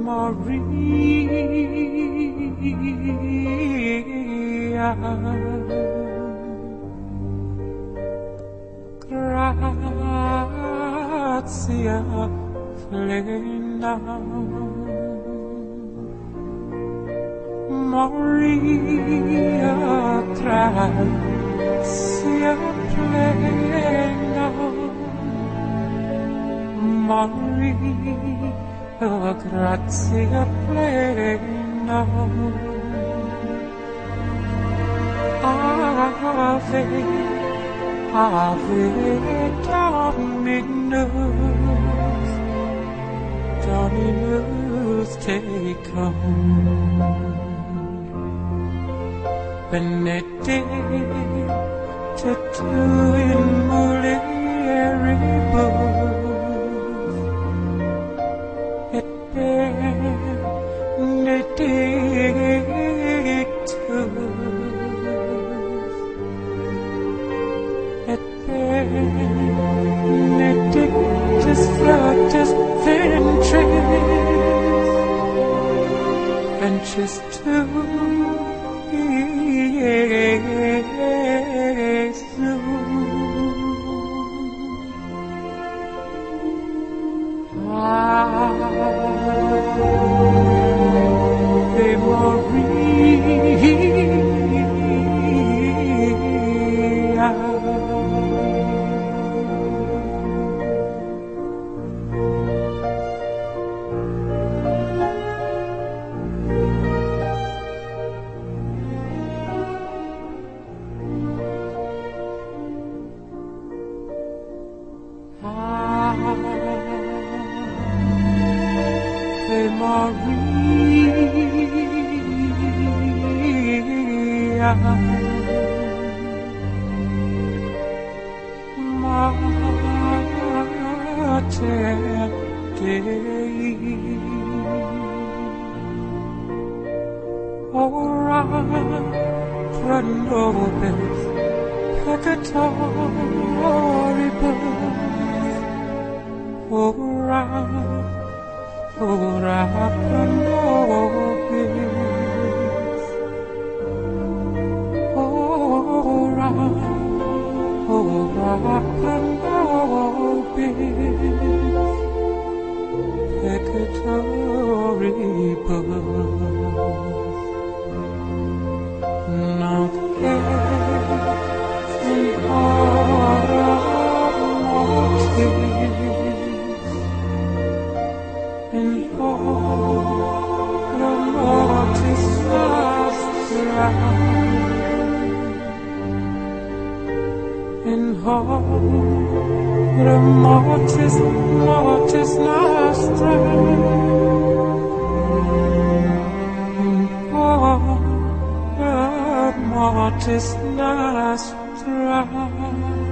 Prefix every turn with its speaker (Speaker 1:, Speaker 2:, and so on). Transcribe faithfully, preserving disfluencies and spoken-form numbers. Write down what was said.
Speaker 1: Maria, gratia plena, Maria, gratia plena, Maria, gratia plena, Ave, Ave Dominus, Dominus tecum, benedicta tu in mulieribus, et benedictus, et benedictus fructus ventris, ventris tui, Jesus. Ave Maria, Ave Maria, Mater Dei, ora pro nobis peccatoribus, ora ora pro nobis, ora ora pro nobis peccatoribus, nunc et in hora mortis, in hora mortis nostra, in hora mortis, mortis nostra, in hora mortis nostra.